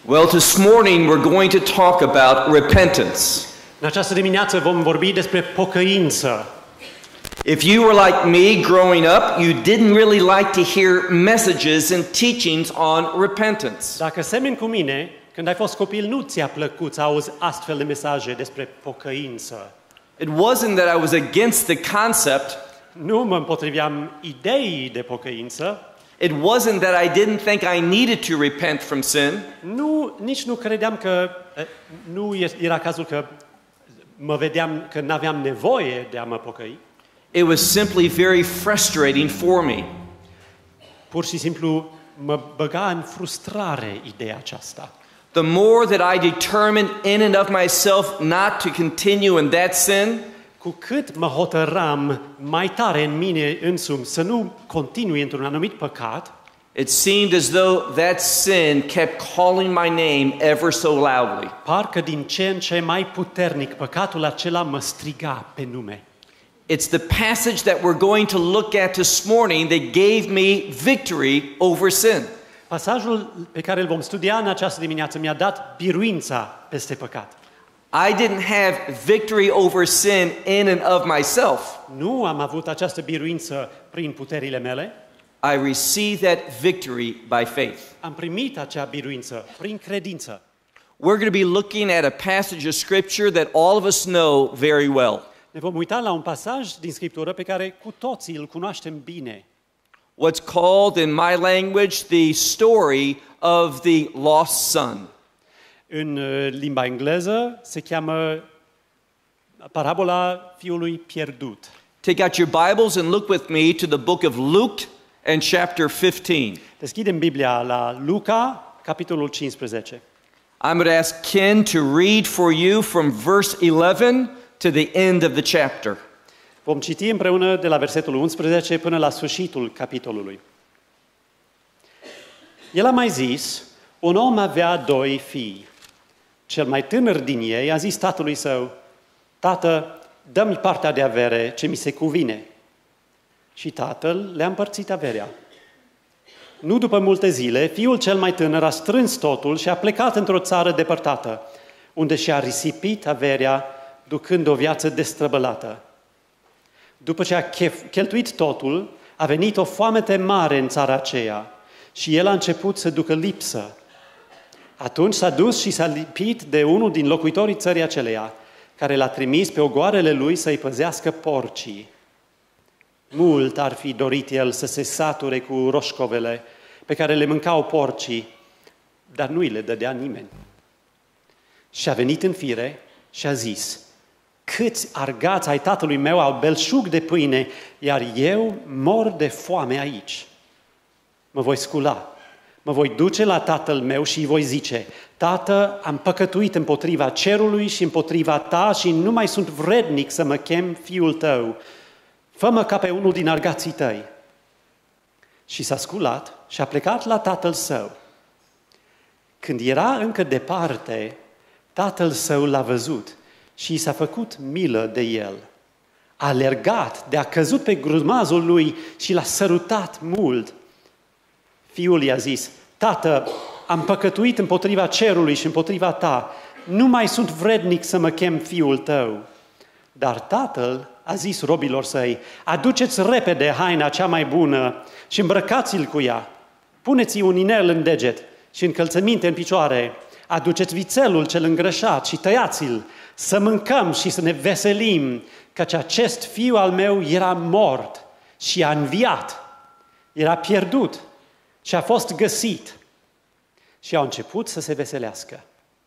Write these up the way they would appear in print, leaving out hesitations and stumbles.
Well, this morning we're going to talk about repentance. În această dimineață vom vorbi despre pocăință. If you were like me growing up, you didn't really like to hear messages and teachings on repentance. Dacă semeni cu mine, când ai fost copil, nu ți-a plăcut să auzi astfel de mesaje despre pocăință. It wasn't that I was against the concept. Nu mă împotriveam ideii de pocăință. It wasn't that I didn't think I needed to repent from sin. Nici nu credeam că nu era cazul că mă vedeam că n-aveam nevoie de a mă pocăi. It was simply very frustrating for me. Pur și simplu mă băga în frustrare ideea aceasta. The more that I determined in and of myself not to continue in that sin, cu cât mă hotăram mai tare în mine însumi să nu continui într-un anumit păcat, it seemed as though that sin kept calling my name ever so loudly. parcă din ce în ce mai puternic păcatul acela mă striga pe nume. It's the passage that we're going to look at this morning that gave me victory over sin. Pasajul pe care îl vom studia în această dimineață mi-a dat biruința peste păcat. I didn't have victory over sin in and of myself. Nu am avut această biruință prin puterile mele. I received that victory by faith. Am primit acea biruință prin credință. We're going to be looking at a passage of scripture that all of us know very well. Ne vom uita la un pasaj din Scriptură pe care cu toții îl cunoaștem bine. What's called in my language the story of the lost son. În limba engleză se cheamă parabola fiului pierdut. Take out your Bibles and look with me to the book of Luke and chapter 15. Deschidem Biblia la Luca, capitolul 15. I'm going to ask Ken to read for you from verse 11 to the end of the chapter. Vom citi împreună de la versetul 11 până la sfârșitul capitolului. El a mai zis, un om avea doi fii. Cel mai tânăr din ei a zis tatălui său, Tată, dă-mi partea de avere ce mi se cuvine. Și tatăl le-a împărțit averea. Nu după multe zile, fiul cel mai tânăr a strâns totul și a plecat într-o țară depărtată, unde și-a risipit averea, ducând o viață destrăbălată. După ce a cheltuit totul, a venit o foamete mare în țara aceea și el a început să ducă lipsă. Atunci s-a dus și s-a lipit de unul din locuitorii țării aceleia, care l-a trimis pe ogoarele lui să-i păzească porcii. Mult ar fi dorit el să se sature cu roșcovele pe care le mâncau porcii, dar nu îi le dădea nimeni. Și a venit în fire și a zis, câți argați ai tatălui meu au belșug de pâine, iar eu mor de foame aici. Mă voi scula, mă voi duce la tatăl meu și îi voi zice, Tată, am păcătuit împotriva cerului și împotriva ta și nu mai sunt vrednic să mă chem fiul tău. Fă-mă ca pe unul din argații tăi. Și s-a sculat și a plecat la tatăl său. Când era încă departe, tatăl său l-a văzut și i s-a făcut milă de el. A alergat, de a căzut pe grumazul lui și l-a sărutat mult. Fiul i-a zis, Tată, am păcătuit împotriva cerului și împotriva ta, nu mai sunt vrednic să mă chem fiul tău. Dar tatăl a zis robilor săi, aduceți repede haina cea mai bună și îmbrăcați-l cu ea. Puneți-i un inel în deget și încălțăminte în picioare. Aduceți vițelul cel îngrășat și tăiați-l, să mâncăm și să ne veselim, căci acest fiu al meu era mort și a înviat, era pierdut și a fost găsit. Și au început să se veselească.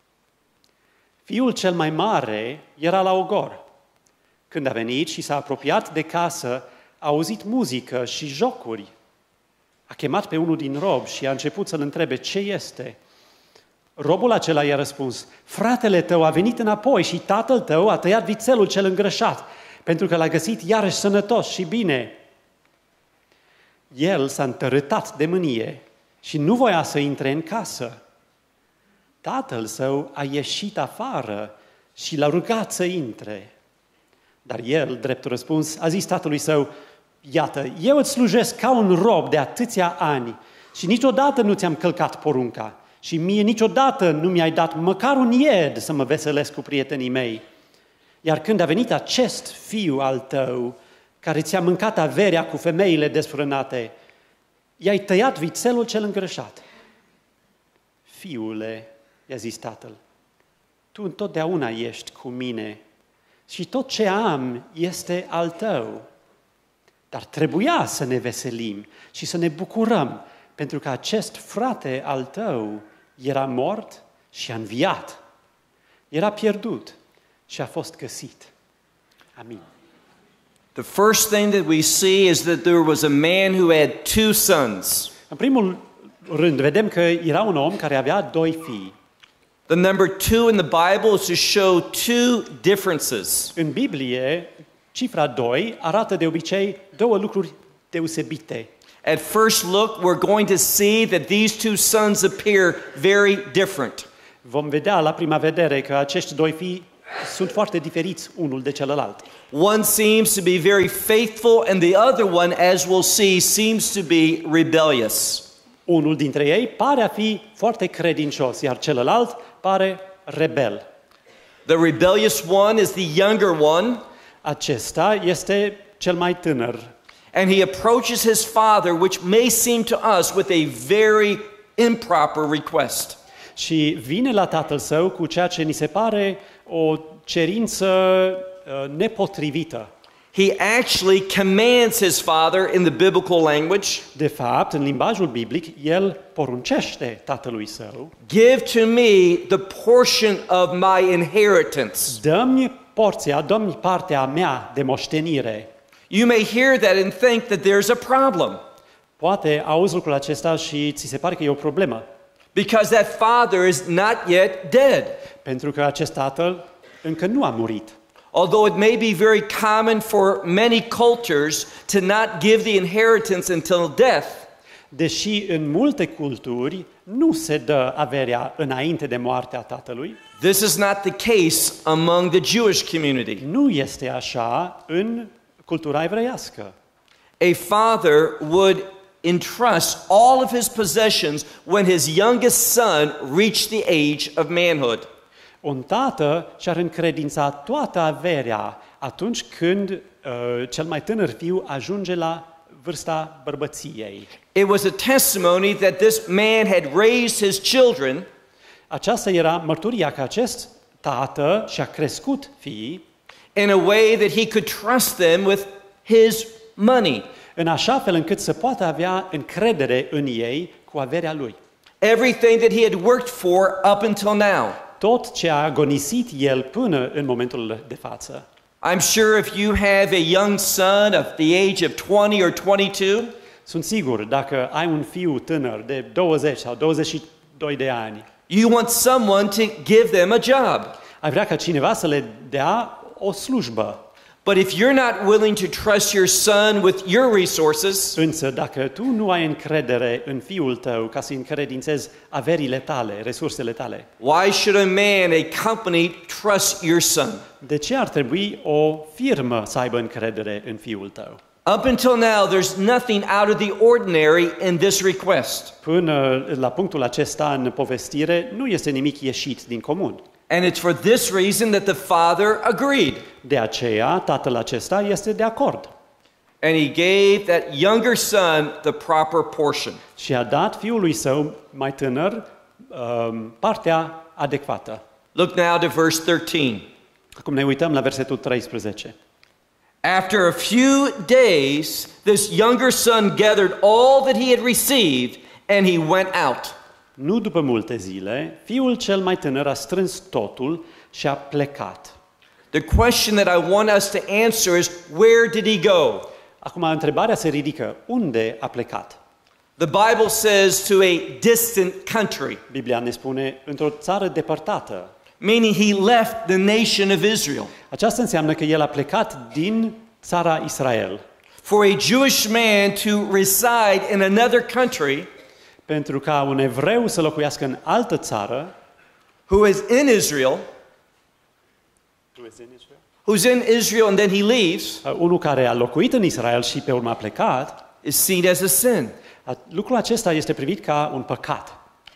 Fiul cel mai mare era la ogor. Când a venit și s-a apropiat de casă, a auzit muzică și jocuri. A chemat pe unul din robi și a început să-l întrebe ce este. Robul acela i-a răspuns, fratele tău a venit înapoi și tatăl tău a tăiat vițelul cel îngrășat, pentru că l-a găsit iarăși sănătos și bine. El s-a întărâtat de mânie și nu voia să intre în casă. Tatăl său a ieșit afară și l-a rugat să intre. Dar el, drept răspuns, a zis tatălui său, iată, eu îți slujesc ca un rob de atâția ani și niciodată nu ți-am călcat porunca. și mie niciodată nu mi-ai dat măcar un ied să mă veselesc cu prietenii mei. Iar când a venit acest fiu al tău, care ți-a mâncat averea cu femeile desfrânate, i-ai tăiat vițelul cel îngrășat. Fiule, i-a zis tatăl, tu întotdeauna ești cu mine și tot ce am este al tău. Dar trebuia să ne veselim și să ne bucurăm, pentru că acest frate al tău era mort și a înviat. Era pierdut și a fost găsit. Amin. The first thing that we see is that there was a man who had two sons. În primul rând, vedem că era un om care avea doi fii. The number 2 in the Bible is to show two differences. În Biblie, cifra 2 arată de obicei două lucruri deosebite. At first look, we're going to see that these two sons appear very different. Vom vedea la prima vedere că acești doi fii sunt foarte diferiți unul de celălalt. One seems to be very faithful and the other one, as we'll see, seems to be rebellious. Unul dintre ei pare a fi foarte credincios, iar celălalt pare rebel. The rebellious one is the younger one, Acesta este cel mai tânăr. and he approaches his father, which may seem to us with a very improper request. Și vine la tatăl său cu ceea ce ni se pare o cerință nepotrivită. He actually commands his father in the biblical language, De fapt, în limbajul biblic, el poruncește tatălui său: give to me the portion of my inheritance. dă-mi porția, dă-mi partea mea de moștenire. You may hear that and think that there's a problem, Poate auzi lucrul acesta și ți se pare că e o problemă, because that father is not yet dead. pentru că acest tatăl încă nu a murit. Although it may be very common for many cultures to not give the inheritance until death, Deși în multe culturi nu se dă averea înainte de moartea tatălui, this is not the case among the Jewish community. nu este așa în cultura evreiască. A father would entrust all of his possessions when his youngest son reached the age of manhood. Un tată și-ar încredința toată averea atunci când cel mai tânăr fiu ajunge la vârsta bărbăției. It was a testimony that this man had raised his children Aceasta era mărturia că acest tată și-a crescut fiii in a way that he could trust them with his money. în așa fel încât să poată avea încredere în ei cu averea lui. Everything that he had worked for up until now. Tot ce a agonisit el până în momentul de față. I'm sure if you have a young son of the age of 20 or 22, Sunt sigur, dacă ai un fiu tânăr de 20 sau 22 de ani, you want someone to give them a job. ai vrea ca cineva să le dea o slujbă. But if you're not willing to trust your son with your resources, Însă dacă tu nu ai încredere în fiul tău ca să-i încredințezi averile tale, resursele tale, why should a man, a company, trust your son? de ce ar trebui o firmă să aibă încredere în fiul tău? Up until now, there's nothing out of the ordinary in this request. Până la punctul acesta în povestire nu este nimic ieșit din comun. And it's for this reason that the father agreed. De aceea, tatăl acesta este de acord And he gave that younger son the proper portion. și a dat fiului său mai tânăr partea adecvată. Look now to verse 13. Acum ne uităm la versetul 13. After a few days, this younger son gathered all that he had received, and he went out. Nu după multe zile, fiul cel mai tânăr a strâns totul și a plecat. The question that I want us to answer is, where did he go? Acum, întrebarea se ridică. Unde a plecat? The Bible says to a distant country, Biblia ne spune într-o țară depărtată. meaning he left the nation of Israel. Aceasta înseamnă că el a plecat din țara Israel. For a Jewish man to reside in another country, Pentru ca un evreu să locuiască în altă țară, who is in Israel, who's in Israel and then he leaves, unul care a locuit în Israel și pe urmă a plecat, is seen as a sin. lucrul acesta este privit ca un păcat.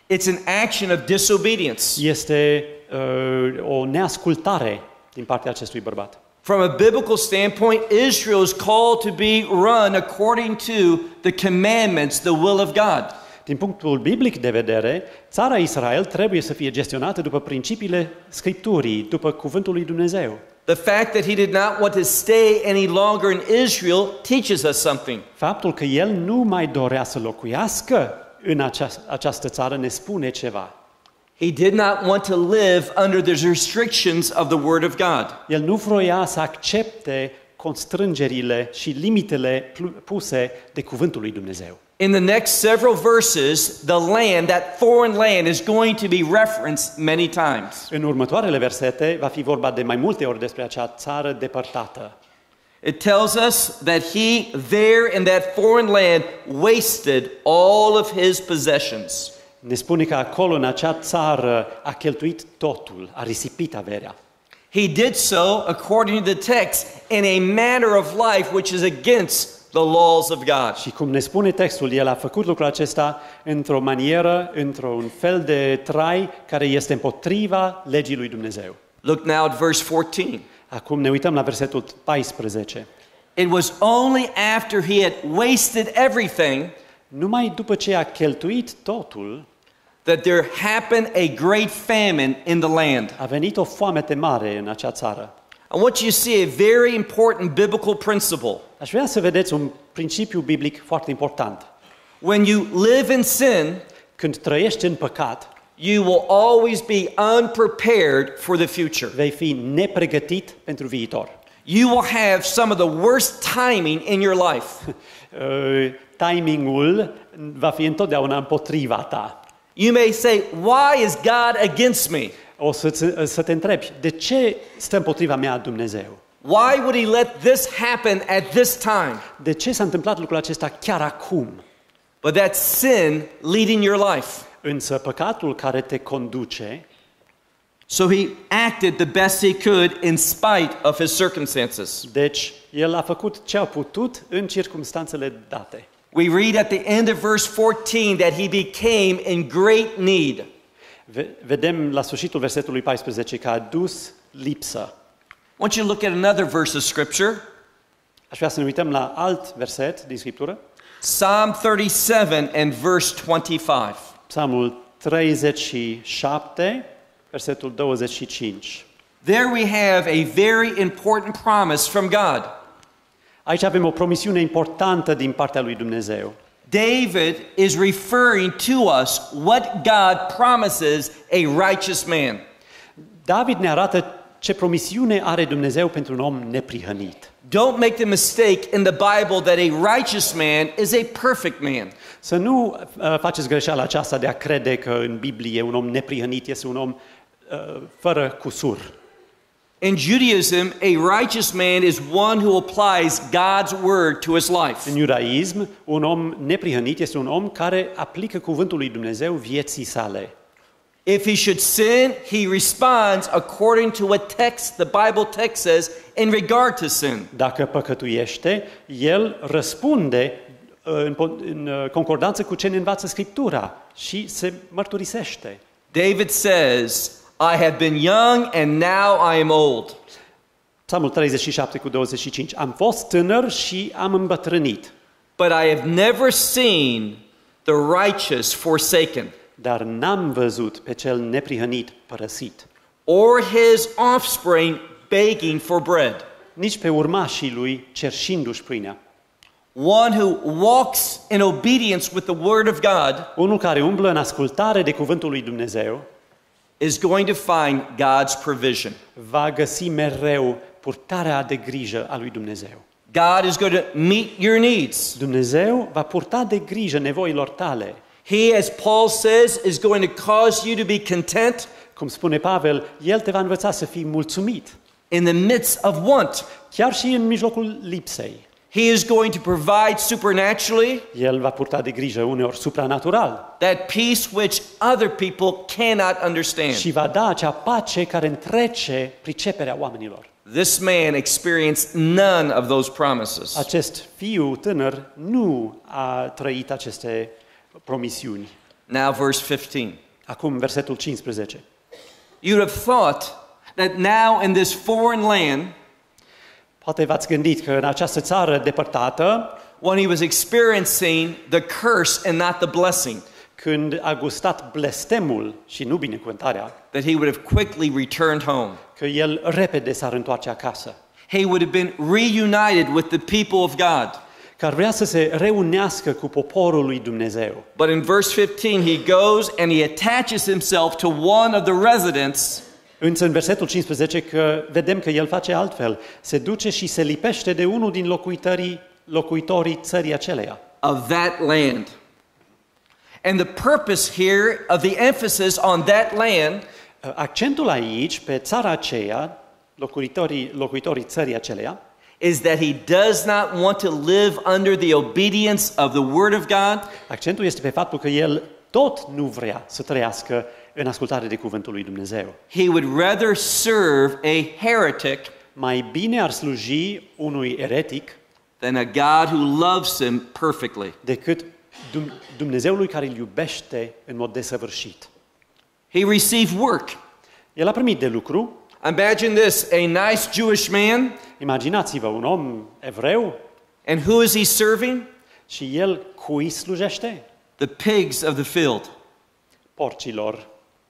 It's an action of disobedience. Este o neascultare din partea acestui bărbat. From a biblical standpoint, Israel is called to be run according to the commandments, the will of God. Din punctul biblic de vedere, țara Israel trebuie să fie gestionată după principiile Scripturii, după cuvântul lui Dumnezeu. The fact that he did not want to stay any longer in Israel teaches us something. Faptul că el nu mai dorea să locuiască în această țară ne spune ceva. He did not want to live under the restrictions of the Word of God. El nu vroia să accepte constrângerile și limitele puse de cuvântul lui Dumnezeu. In the next several verses, the land, that foreign land, is going to be referenced many times. În următoarele versete va fi vorba de mai multe ori despre acea țară depărtată. It tells us that he, there in that foreign land, wasted all of his possessions. Ne spune că acolo, în acea țară, a cheltuit totul, a risipit averea. He did so, according to the text, in a manner of life which is against the laws of God. Și cum ne spune textul, el a făcut lucrul acesta într-o manieră, într-un fel de trai care este împotriva legii lui Dumnezeu. Look now at verse 14. Acum ne uităm la versetul 14. It was only after he had wasted everything Numai după ce a cheltuit totul, that there happened a great famine in the land. a venit o foamete mare în acea țară. I want you to see a very important biblical principle. Aș vrea să vedeți un principiu biblic foarte important. When you live in sin, Când trăiești în păcat, you will always be unprepared for the future. vei fi nepregătit pentru viitor. You will have some of the worst timing in your life. Timingul va fi întotdeauna împotriva ta. You may say, why is God against me? O să te întrebi, de ce stă împotriva mea Dumnezeu? Why would he let this happen at this time? De ce s-a întâmplat lucrul acesta chiar acum? But that's sin leading your life. Însă păcatul care te conduce, So he acted the best he could in spite of his circumstances. deci el a făcut ce a putut în circumstanțele date. We read at the end of verse 14 that he became in great need. Vedem la sfârșitul versetului 14 că a dus lipsă. I want you to look at another verse of Scripture. Aș vrea să ne uităm la alt verset din Scriptură. Psalm 37 and verse 25. Psalmul 37, versetul 25. There we have a very important promise from God. Aici avem o promisiune importantă din partea lui Dumnezeu. David is referring to us what God promises a righteous man. David ne arată ce promisiune are Dumnezeu pentru un om neprihănit. Don't make the mistake in the Bible that a righteous man is a perfect man. Să nu faceți greșeala aceasta de a crede că în Biblie un om neprihănit este un om fără cusur. In Judaism, a righteous man is one who applies God's word to his life. În iudaism, un om neprihănit este un om care aplică cuvântul lui Dumnezeu vieții sale. If he should sin, he responds according to what text the Bible text says in regard to sin. Dacă păcătuiește, el răspunde în concordanță cu ce ne învață Scriptura și se mărturisește. David says, I have been young and now I am old. Psalmul 37 cu 25. Am fost tânăr și am îmbătrânit, But I have never seen the righteous forsaken, dar n-am văzut pe cel neprihănit părăsit, or his offspring begging for bread. nici pe urmașii lui cerșindu-și pâinea. One who walks in obedience with the word of God Unul care umblă în ascultare de cuvântul lui Dumnezeu is going to find God's provision. va găsi mereu purtarea de grijă a lui Dumnezeu. God is going to meet your needs. Dumnezeu va purta de grijă nevoilor tale. He, as Paul says, is going to cause you to be content Cum spune Pavel, El te va învăța să fii mulțumit, in the midst of want. chiar și în mijlocul lipsei. He is going to provide supernaturally El va purta de grijă uneori supranatural that peace which other people cannot understand. și va da acea pace care întrece priceperea oamenilor. This man experienced none of those promises. Acest fiu tânăr nu a trăit aceste promisiuni. Now, verse 15. Acum, versetul 15. You'd have thought that now in this foreign land, Poate v-ați gândit că în această țară depărtată, when he was experiencing the curse and not the blessing, când a gustat blestemul și nu binecuvântarea, that he would have quickly returned home. că el repede s-ar întoarce acasă, He would have been reunited with the people of God. că ar vrea să se reunească cu poporul lui Dumnezeu. But in verse 15, he goes and he attaches himself to one of the residents Însă în versetul 15 că vedem că el face altfel. Se duce și se lipește de unul din locuitorii țării aceleia. of that land. And the purpose here of the emphasis on that land Accentul aici, pe țara aceea, locuitorii țării aceleia, is that he does not want to live under the obedience of the Word of God, accentul este pe faptul că el tot nu vrea să trăiască în ascultare de cuvântul lui Dumnezeu. he would rather serve a heretic Mai bine ar sluji unui eretic than a God who loves him perfectly. decât Dumnezeului care îl iubește în mod desăvârșit. He received work. El a primit de lucru. Imagine this, a nice Jewish man, Imaginați-vă un om evreu and who is he serving? și el cui slujește? The pigs of the field. Porcilor.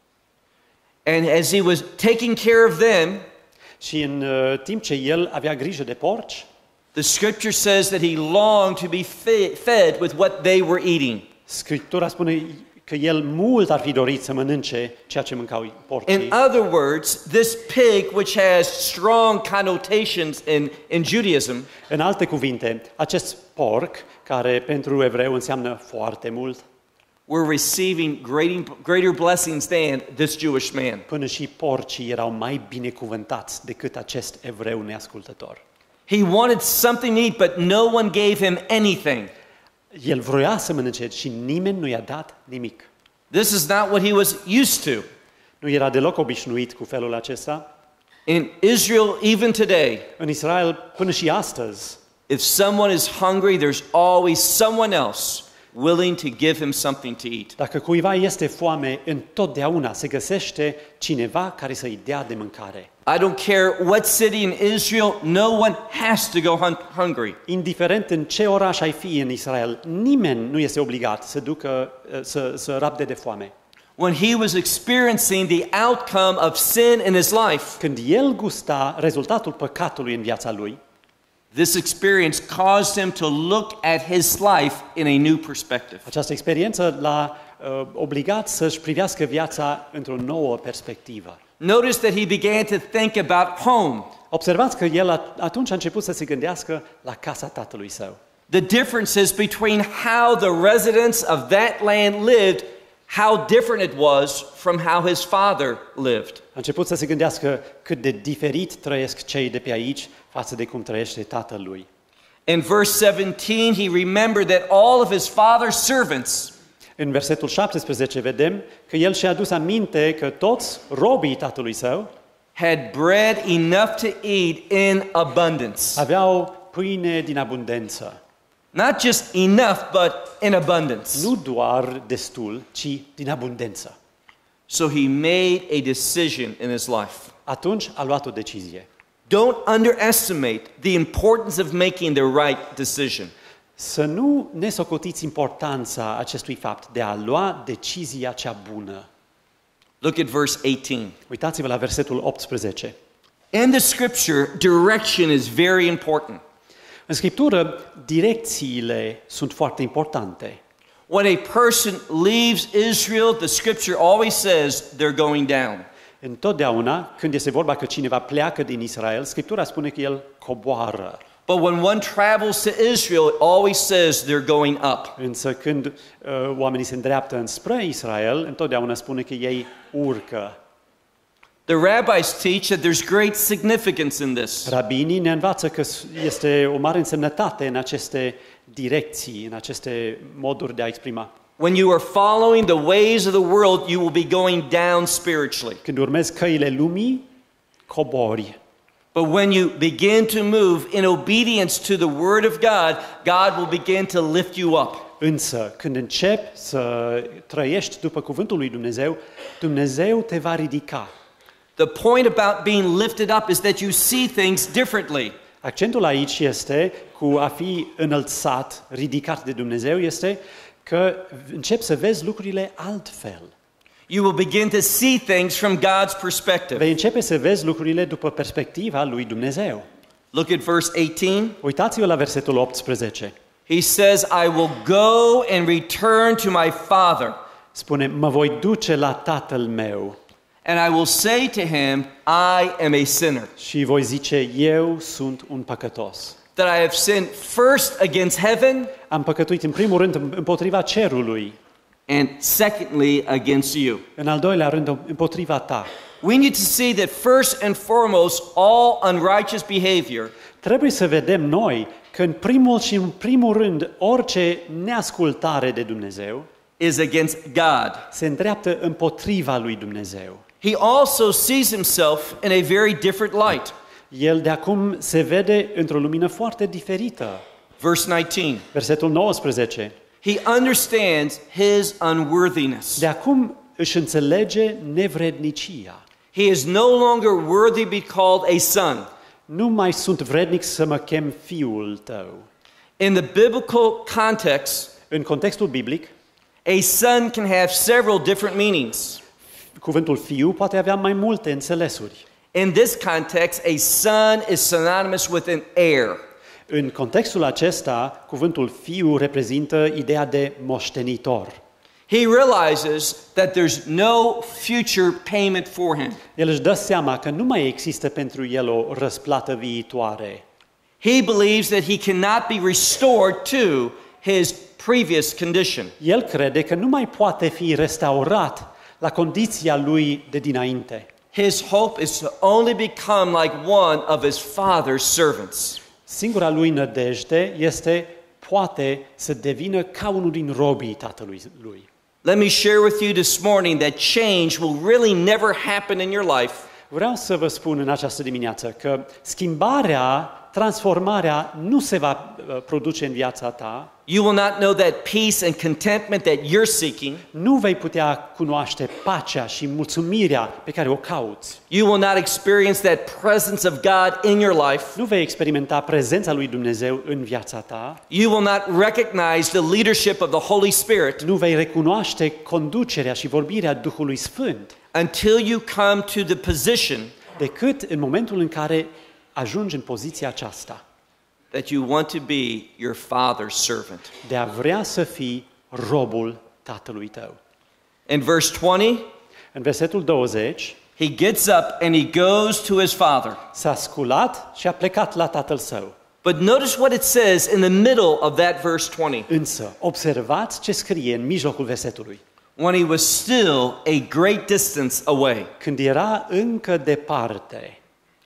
And as he was taking care of them, Și în timp ce el avea grijă de porci, the scripture says that he longed to be fed with what they were eating. Scriptura spune că el mult ar fi dorit să mănânce ceea ce mâncau porcii. In other words, this pig, which has strong connotations in Judaism, În alte cuvinte, acest porc, care pentru evreu înseamnă foarte mult, were receiving greater blessings than this Jewish man. până și porcii erau mai binecuvântați decât acest evreu neascultător. He wanted something to eat, but no one gave him anything. El vroia să mănânce și nimeni nu i-a dat nimic. This is not what he was used to. Nu era deloc obișnuit cu felul acesta. In Israel, even today, În Israel, până și astăzi, if someone is hungry, there's always someone else willing to give him something to eat. dacă cuiva este foame, întotdeauna se găsește cineva care să-i dea de mâncare. I don't care what city in Israel, no one has to go hungry. Indiferent în ce oraș ai fi în Israel, nimeni nu este obligat să ducă să rabde de foame. When he was experiencing the outcome of sin in his life, Când el gusta rezultatul păcatului în viața lui, this experience caused him to look at his life in a new perspective. această experiență l-a obligat să-și privească viața într-o nouă perspectivă. Notice that he began to think about home. Observați că el atunci a început să se gândească la casa tatălui său. The differences between how the residents of that land lived, how different it was from how his father lived. A început să se gândească cât de diferit trăiesc cei de pe aici față de cum trăiește tatăl lui. In verse 17, he remembered that all of his father's servants În versetul 17 vedem că el și-a adus aminte că toți robii tatălui său had bread enough to eat in abundance. aveau pâine din abundență. Not just enough, but in abundance. Nu doar destul, ci din abundență. So he made a decision in his life. Atunci a luat o decizie. Don't underestimate the importance of making the right decision. Să nu ne socotiți importanța acestui fapt de a lua decizia cea bună. Look at verse 18. Uitați-vă la versetul 18. In the scripture, direction is very important. În Scriptură, direcțiile sunt foarte importante. When a person leaves Israel, the scripture always says they're going down. Întotdeauna, când este vorba că cineva pleacă din Israel, Scriptura spune că el coboară. But when one travels to Israel, it always says they're going up. Însă când oamenii se îndreaptă înspre Israel, întotdeauna spune că ei urcă. The rabbis teach that there's great significance in this. Rabinii ne învață că este o mare însemnătate în aceste direcții, în aceste moduri de a exprima. When you are following the ways of the world, you will be going down spiritually. Când urmezi căile lumii, cobori. But when you begin to move in obedience to the word of God, God will begin to lift you up. Însă, când începi să trăiești după cuvântul lui Dumnezeu, Dumnezeu te va ridica. The point about being lifted up is that you see things differently. Accentul aici este, cu a fi înălțat, ridicat de Dumnezeu, este că începi să vezi lucrurile altfel. You will begin to see things from God's perspective. Vei începe să vezi lucrurile după perspectiva lui Dumnezeu. Look at verse 18. Uitați-vă la versetul 18. He says, I will go and return to my father, Spune, mă voi duce la tatăl meu and I will say to him, I am a sinner, și voi zice, eu sunt un păcătos. that I have sinned first against heaven Am păcătuit în primul rând împotriva cerului, and secondly against you. în al doilea rând împotriva ta. We need to see that first and foremost, all unrighteous behavior Trebuie să vedem noi că în primul și în primul rând orice neascultare de Dumnezeu is against God. se îndreaptă împotriva lui Dumnezeu. He also sees himself in a very different light. El de acum se vede într-o lumină foarte diferită. Verse 19. Versetul 19. He understands his unworthiness. De acum își înțelege nevrednicia. He is no longer worthy to be called a son. Nu mai sunt vrednic să mă chem fiul tău. In the biblical context, În contextul biblic, a son can have several different meanings. cuvântul fiu poate avea mai multe înțelesuri. In this context, a son is synonymous with an heir. În contextul acesta, cuvântul fiu reprezintă ideea de moștenitor. He realizes that there's no future payment for him. El își dă seama că nu mai există pentru el o răsplată viitoare. He believes that he cannot be restored to his previous condition. El crede că nu mai poate fi restaurat la condiția lui de dinainte. His hope is to only become like one of his father's servants. Singura lui nădejde este poate să devină ca unul din robii tatălui lui. Let me share with you this morning that change will really never happen in your life Vreau să vă spun în această dimineață că schimbarea, transformarea nu se va produce în viața ta. You will not know that peace and contentment that you're seeking. Nu vei putea cunoaște pacea și mulțumirea pe care o cauți. You will not experience that presence of God in your life. Nu vei experimenta prezența lui Dumnezeu în viața ta. You will not recognize the leadership of the Holy Spirit Nu vei recunoaște conducerea și vorbirea Duhului Sfânt until you come to the position decât în momentul în care ajungi în poziția aceasta that you want to be your father's servant. de a vrea să fii robul tatălui tău. In verse 20, În versetul 20, he gets up and he goes to his father. s-a sculat și a plecat la tatăl său. But notice what it says in the middle of that verse 20. Însă, observați ce scrie în mijlocul versetului. When he was still a great distance away. Când era încă departe,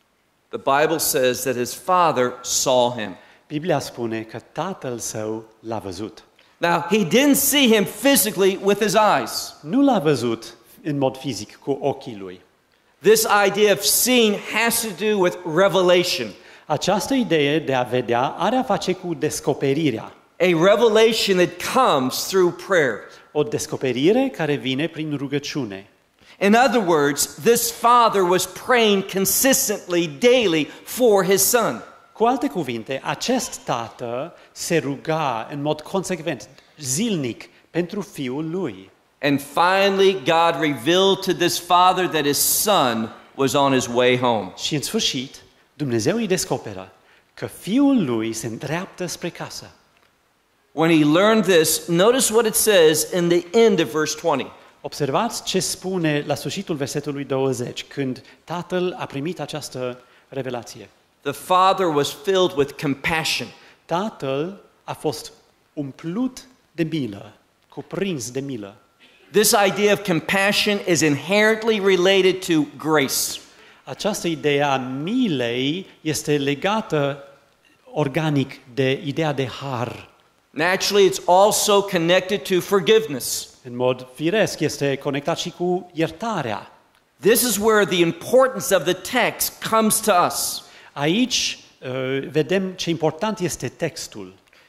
The Bible says that his father saw him. Biblia spune că tatăl său l-a văzut. Now, he didn't see him physically with his eyes. Nu l-a văzut în mod fizic cu ochii lui. This idea of seeing has to do with revelation. Această idee de a vedea are a face cu descoperirea. A revelation that comes through prayer. O descoperire care vine prin rugăciune. In other words, this father was praying consistently, daily for his son. Cu alte cuvinte, acest tată se ruga în mod consecvent, zilnic, pentru fiul lui. And finally, God revealed to this father that his son was on his way home. Și în sfârșit, Dumnezeu îi descoperă că fiul lui se îndreaptă spre casă. When he learned this, notice what it says in the end of verse 20. Observați ce spune la sfârșitul versetului 20, când tatăl a primit această revelație. The father was filled with compassion. Tatăl a fost umplut de milă, cuprins de milă. This idea of compassion is inherently related to grace. Această idee a milei este legată organic de ideea de har. Naturally, it's also connected to forgiveness. În mod firesc este conectat și cu iertarea. This is where the importance of the text comes to us. Aici vedem ce important este textul.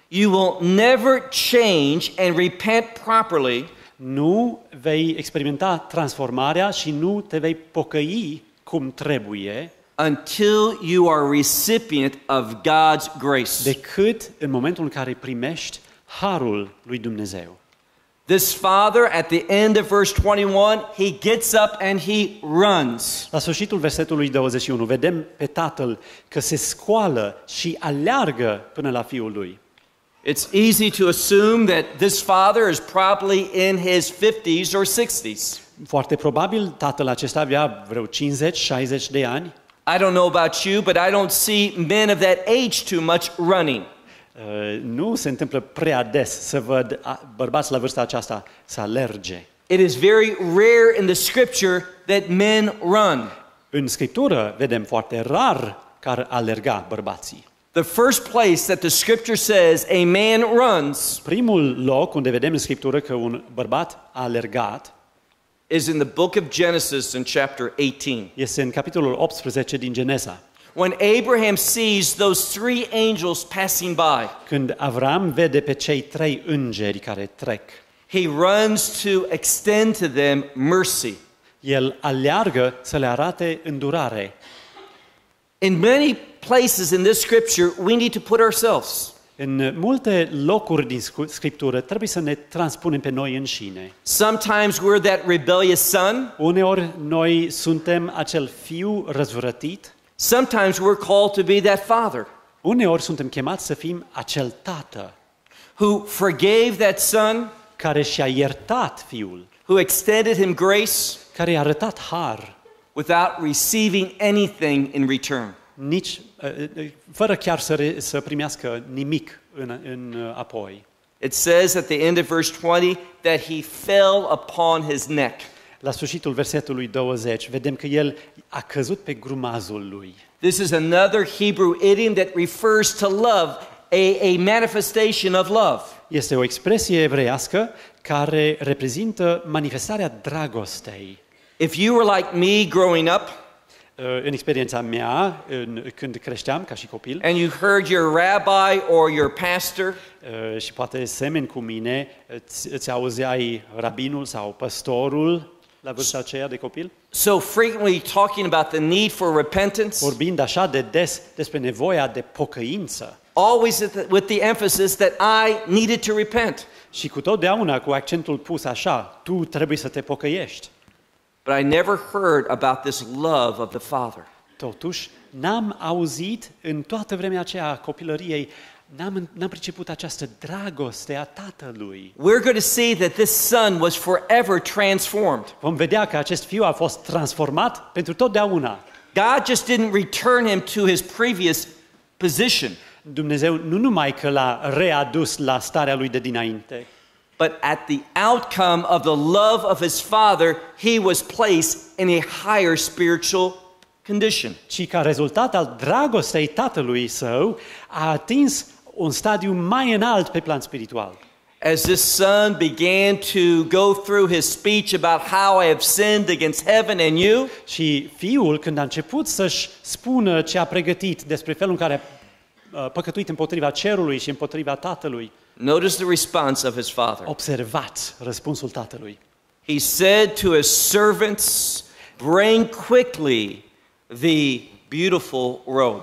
you will never change and repent properly nu vei experimenta transformarea și nu te vei pocăi cum trebuie until you are a recipient of God's grace. decât în momentul în care primești harul lui Dumnezeu. This father, at the end of verse 21, he gets up and he runs. La sfârșitul versetului 21 vedem pe tatăl că se scoală și aleargă până la fiul lui. It's easy to assume that this father is probably in his 50s or 60s. Foarte probabil tatăl acesta avea vreo 50-60 de ani. I don't know about you, but I don't see men of that age too much running. Nu se întâmplă prea des să văd bărbați la vârsta aceasta să alerge. It is very rare in the scripture that men run. În Scriptură vedem foarte rar că ar alerga bărbații. The first place that the scripture says a man runs Primul loc unde vedem în Scriptură că un bărbat a alergat is in the book of Genesis in chapter 18. este în capitolul 18 din Genesa. When Abraham sees those three angels passing by, Când Avram vede pe cei trei îngeri care trec, he runs to extend to them mercy. el aleargă să le arate îndurare. In many places in this scripture, we need to put ourselves. În multe locuri din Scriptură trebuie să ne transpunem pe noi înșine. Sometimes we're that rebellious son. Uneori noi suntem acel fiu răzvrătit, Sometimes we're called to be that father uneori suntem chemați să fim acel tată who forgave that son, care și-a iertat fiul, who extended him grace care i-a arătat har, without receiving anything in return. fără chiar să primească nimic apoi. It says at the end of verse 20 that he fell upon his neck. La sfârșitul versetului 20 vedem că el a căzut pe grumazul lui. This is another Hebrew idiom that refers to love, a manifestation of love. Este o expresie evreiască care reprezintă manifestarea dragostei. If you were like me growing up, În experiența mea, când creșteam ca și copil, and you heard your rabbi or your pastor și poate semeni cu mine, îți auzeai rabinul sau păstorul la vârsta aceea de copil, so frequently talking about the need for repentance, vorbind așa de des despre nevoia de pocăință always with the emphasis that I needed to repent. și cu totdeauna cu accentul pus așa, tu trebuie să te pocăiești. But I never heard about this love of the Father. Totuși, n-am auzit în toată vremea aceea a copilăriei, n-am priceput această dragoste a Tatălui. We're going to see that this son was forever transformed. Vom vedea că acest fiu a fost transformat pentru totdeauna. God just didn't return him to his previous position, Dumnezeu nu numai că l-a readus la starea lui de dinainte, but at the outcome of the love of his Father, he was placed in a higher spiritual condition. ci ca rezultat al dragostei Tatălui său a atins un stadiu mai înalt pe plan spiritual. As this son began to go through his speech about how I have sinned against heaven and you, Și fiul, când a început să-și spună ce a pregătit despre felul în care a păcătuit împotriva cerului și împotriva Tatălui, notice the response of his father. observați răspunsul Tatălui. He said to his servants, "Bring quickly the beautiful robe."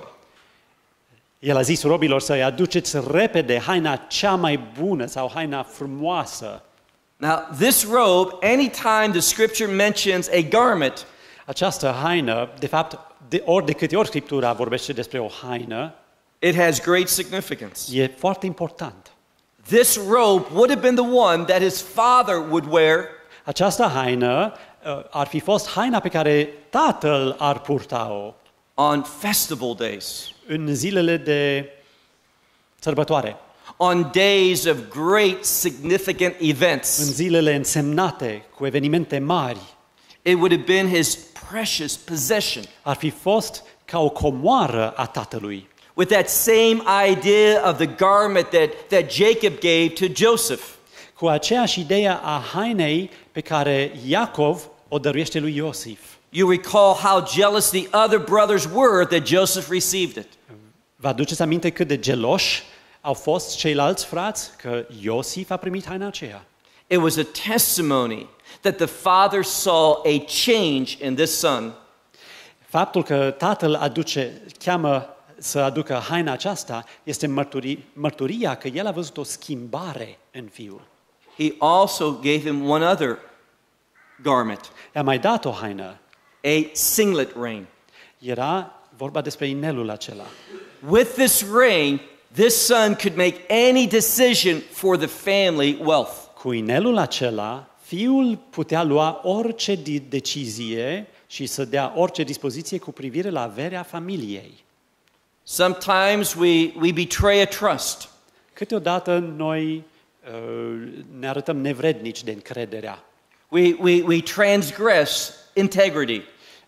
El a zis robilor săi, aduceți repede haina cea mai bună sau haina frumoasă. Now, this robe, anytime the scripture mentions a garment, Această haină, de fapt, de câte ori Scriptura vorbește despre o haină, it has great significance. e foarte important. This robe would have been the one that his father would wear Această haină ar fi fost haina pe care tatăl ar purta-o on festival days, în zilele de sărbătoare, on days of great significant în events. zilele însemnate, cu evenimente mari. It would have been his precious possession. Ar fi fost ca o comoară a tatălui, With that same idea of the garment that Jacob gave to Joseph. cu aceeași idee a hainei pe care Iacov o dăruiește lui Iosif. You recall how jealous the other brothers were that Joseph received it. Vă aduceți aminte cât de geloși Au fost ceilalți frați că Iosif a primit haina aceea. It was a testimony that the father saw a change in this son. Faptul că tatăl cheamă să aducă haina aceasta este mărturia că el a văzut o schimbare în fiul. He also gave him one other garment, I-a mai dat o haină. a singlet ring. Era vorba despre inelul acela. With this ring, this son could make any decision for the family wealth. Cu inelul acela, fiul putea lua orice decizie și să dea orice dispoziție cu privire la averea familiei. Sometimes we betray a trust. Câteodată noi ne arătăm nevrednici de încrederea. We transgress integrity.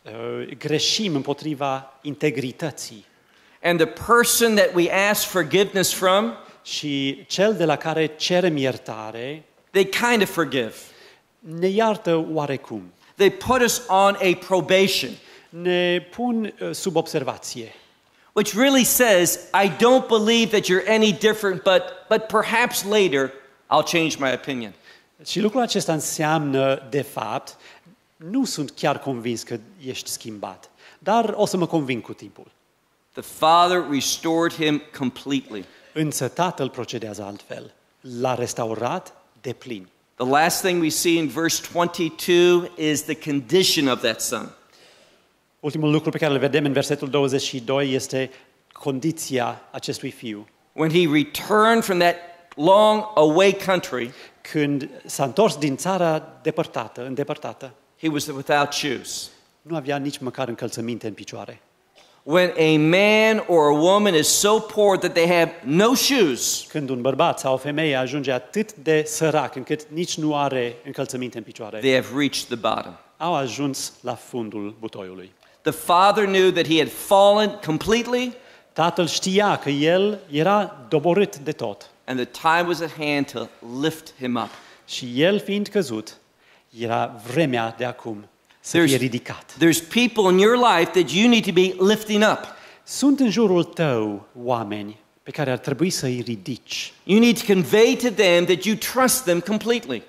Greșim împotriva integrității. And the person that we ask forgiveness from, Și cel de la care cerem iertare they kind of forgive. ne iartă oarecum. They put us on a probation, Ne pun sub observație. which really says, I don't believe that you're any different, but perhaps later I'll change my opinion. Și lucrul acesta înseamnă, de fapt, nu sunt chiar convins că ești schimbat, dar o să mă conving cu timpul. The father restored him completely. Însă tatăl procedează altfel. L-a restaurat de plin. The last thing we see in verse 22 is the condition of that son. Ultimul lucru pe care îl vedem în versetul 22 este condiția acestui fiu. When he returned from that long away country, Când s-a întors din țara îndepărtată, he was without shoes. nu avea nici măcar încălțăminte în picioare. When a man or a woman is so poor that they have no shoes, Când un bărbat sau o femeie ajunge atât de sărac încât nici nu are încălțăminte în picioare, they have reached the bottom. au ajuns la fundul butoiului. The father knew that he had fallen completely, Tatăl știa că el era doborât de tot and the time was at hand to lift him up. și el fiind căzut, era vremea de acum să fie ridicat. There's people in your life that you need to be lifting up. Sunt în jurul tău oameni pe care ar trebui să îi ridici. You need to convey to them that you trust them completely.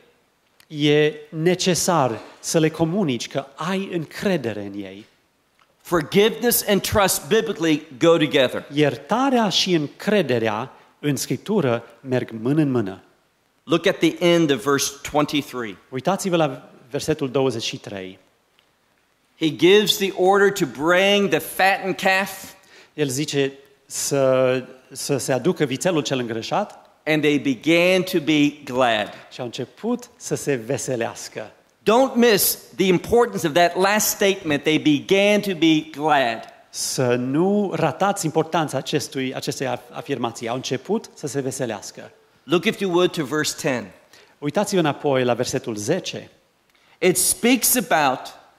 E necesar să le comunici că ai încredere în ei. Forgiveness and trust biblically go together. Iertarea și încrederea în Scriptură merg mână în mână. Look at the end of verse 23. Uitați-vă la versetul 23. He gives the order to bring the fattened calf, El zice să se aducă vițelul cel îngrășat and they began to be glad. și au început să se veselească. Don't miss the importance of that last statement. They began to be glad. Să nu ratați importanța acestei afirmații. Au început să se veselească. Look, if you would, to verse 10. Uitați-vă înapoi la versetul 10. It speaks about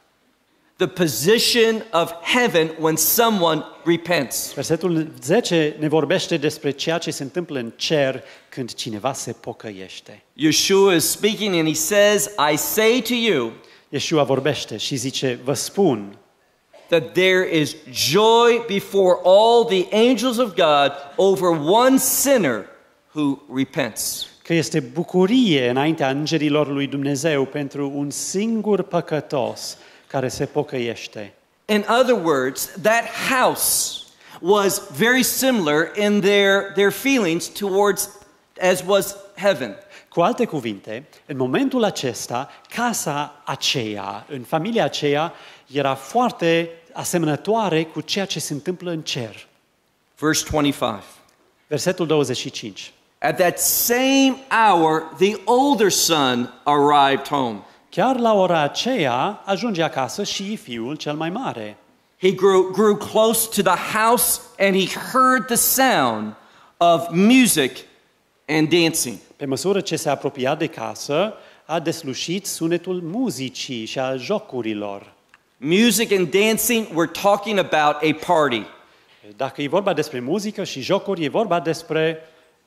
the position of heaven when someone repents. Versetul 10 ne vorbește despre ceea ce se întâmplă în cer când cineva se pocăiește. Yeshua is speaking and he says, I say to you Iesua vorbește și zice, vă spun that there is joy before all the angels of God over one sinner who repents. că este bucurie înaintea îngerilor lui Dumnezeu pentru un singur păcătos care se pocăiește. In other words, that house was very similar in their feelings towards as was heaven. Cu alte cuvinte, în momentul acesta, casa aceea, în familia aceea, era foarte asemănătoare cu ceea ce se întâmplă în cer. Verse 25. Versetul 25. At that same hour, the older son arrived home. Chiar la ora aceea ajunge acasă și fiul cel mai mare. He grew close to the house and he heard the sound of music and dancing. Pe măsură ce se apropia de casă, a deslușit sunetul muzicii și a jocurilor. Music and dancing, we're talking about a party. Dacă e vorba despre muzică și jocuri, e vorba despre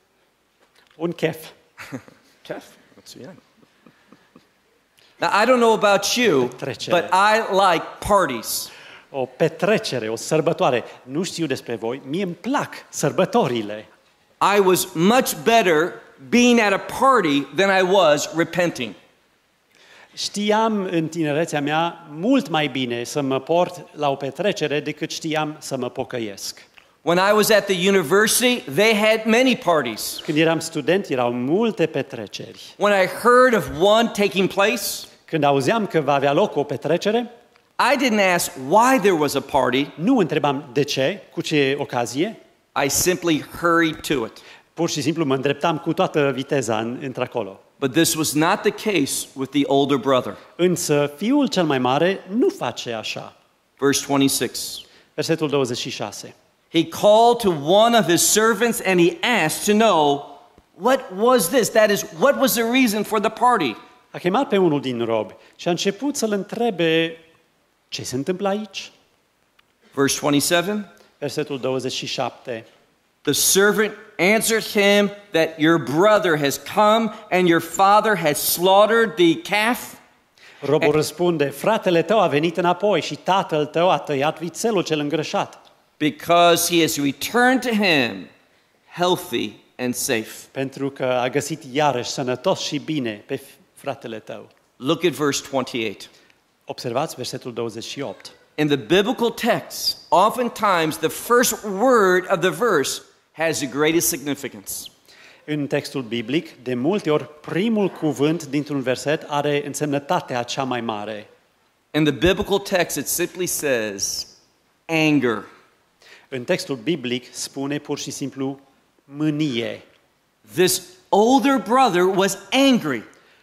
un chef. Chef? Now, I don't know about you, but I like parties. O petrecere, o sărbătoare. Nu știu despre voi, mie îmi plac sărbătorile. I was much better being at a party than I was repenting. Știam în tinerețea mea mult mai bine să mă port la o petrecere decât știam să mă pocăiesc. When I was at the university, they had many parties. Când eram student, erau multe petreceri. When I heard of one taking place, Când auzeam că va avea loc o petrecere, I didn't ask why there was a party. nu întrebam de ce, cu ce ocazie, I simply hurried to it. pur și simplu mă îndreptam cu toată viteza într-acolo. But this was not the case with the older brother. Însă fiul cel mai mare nu face așa. Verse 26. Versetul 26. He called to one of his servants and he asked to know, what was this? That is, what was the reason for the party? A chemat pe unul din robi și a început să-l întrebe ce se întâmplă aici. Verse 27. Versetul 27. The servant answered him that your brother has come and your father has slaughtered the calf. Robul răspunde, fratele tău a venit înapoi și tatăl tău a tăiat vițelul cel îngrășat. Because he has returned to him healthy and safe. Pentru că a găsit iarăși sănătos și bine pe fratele tău. Look at verse 28. Observați versetul 28. In the biblical text, oftentimes the first word of the verse has the greatest significance. În textul biblic, de multe ori, primul cuvânt dintr-un verset are însemnătatea cea mai mare. In the biblical text, it simply says anger. În textul biblic spune pur și simplu mânie. This older brother was angry.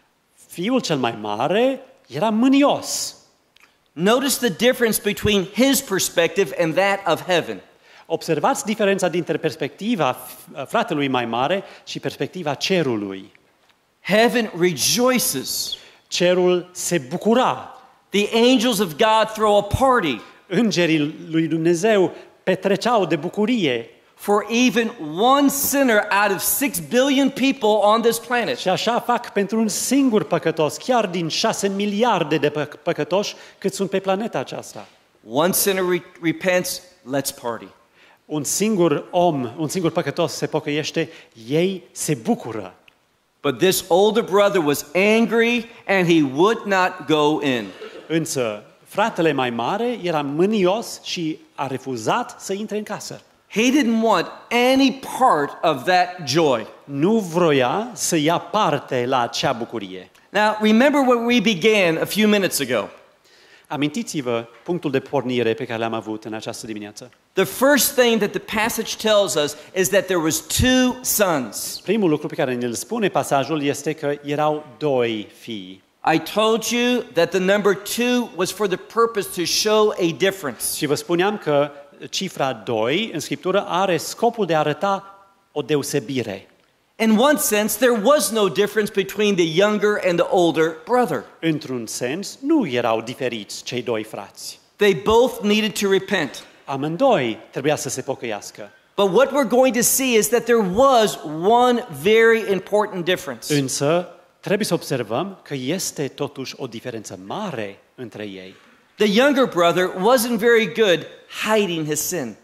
Fiul cel mai mare era mânios. Notice the difference between his perspective and that of heaven. Observați diferența dintre perspectiva fratelui mai mare și perspectiva cerului. Heaven rejoices. Cerul se bucura. The angels of God throw a party. Îngerii lui Dumnezeu petreceau de bucurie. For even one sinner out of 6 billion people on this planet. Și așa fac pentru un singur păcătos, chiar din 6 miliarde de păcătoși cât sunt pe planeta aceasta. One sinner repents, let's party. Un singur om, un singur păcătos se pocăiește, ei se bucură. But this older brother was angry and he would not go in. Însă fratele mai mare era mânios și a refuzat să intre în casă. He didn't want any part of that joy. Nu vroia să ia parte la acea bucurie. Now, remember where we began a few minutes ago. Amintiți-vă punctul de pornire pe care l-am avut în această dimineață. The first thing that the passage tells us is that there was 2 sons. Primul lucru pe care ne-l spune pasajul este că erau 2 fii. I told you that the number 2 was for the purpose to show a difference. Și vă spuneam că cifra 2 în Scriptură are scopul de a arăta o deosebire. In one sense, there was no difference between the younger and the older brother. Într-un sens, nu erau diferiți cei 2 frați. They both needed to repent. Amândoi trebuia să se pocăiască. But what we're going to see is that there was one very important difference. Însă, trebuie să observăm că este totuși o diferență mare între ei. The younger brother wasn't very good hiding his sin.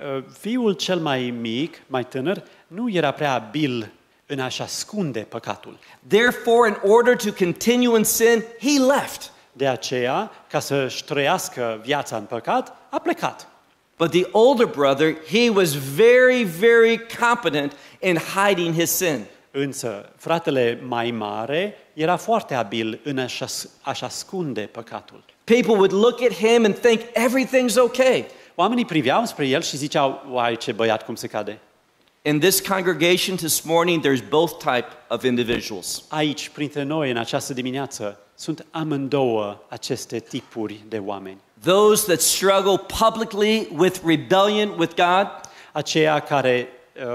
Fiul cel mai mic, mai tânăr, nu era prea abil în a-și ascunde păcatul. Therefore, in order to continue in sin, he left. De aceea, ca să-și trăiască viața în păcat, a plecat. But the older brother, he was very, very competent in hiding his sin. Însă, fratele mai mare era foarte abil în a-și ascunde păcatul. People would look at him and think everything's okay. Oamenii priveau spre el și ziceau, uai, ce băiat, cum se cade. In this congregation this morning, there's both type of individuals. Aici, printre noi, în această dimineață, sunt amândouă aceste tipuri de oameni. Those that struggle publicly with rebellion with God, Aceia care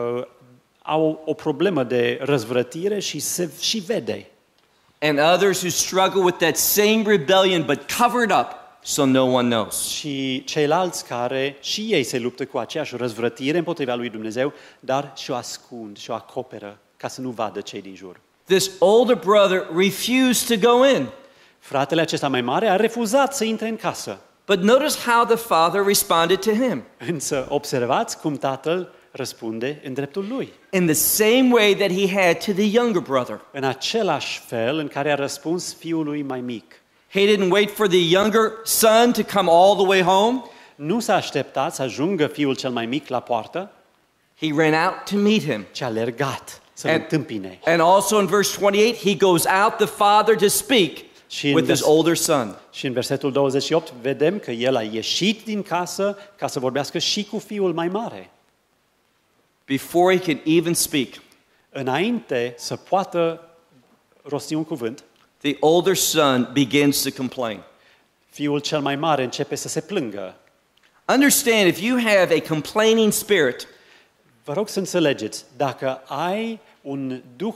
au o problemă de răzvrătire și se și vede. and others who struggle with that same rebellion but covered up so no one knows. Și ceilalți care și ei se luptă cu aceeași răzvrătire împotriva lui Dumnezeu, dar și-o ascund, și-o acoperă ca să nu vadă cei din jur. This older brother refused to go in. Fratele acesta mai mare a refuzat să intre în casă. But notice how the father responded to him. Însă observați cum tatăl răspunde în dreptul lui. in the same way that he had to the younger brother. În același fel în care a răspuns fiului mai mic. He didn't wait for the younger son to come all the way home. Nu s-a așteptat să ajungă fiul cel mai mic la poartă, He ran out to meet him. ci a alergat să-l întâmpine. And also in verse 28, he goes out the father to speak with his older son. Și în versetul 28 vedem că el a ieșit din casă ca să vorbească și cu fiul mai mare. Before he can even speak, Înainte să poată rosti un cuvânt, the older son begins to complain. fiul cel mai mare începe să se plângă. Understand, if you have a complaining spirit, Vă rog să înțelegeți, dacă ai un duh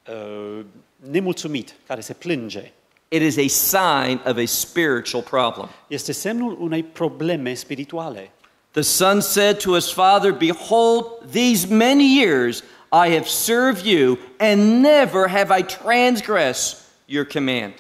nemulțumit care se plânge, it is a sign of a spiritual problem. este semnul unei probleme spirituale. The son said to his father, "Behold, these many years I have served you, and never have I transgressed your command."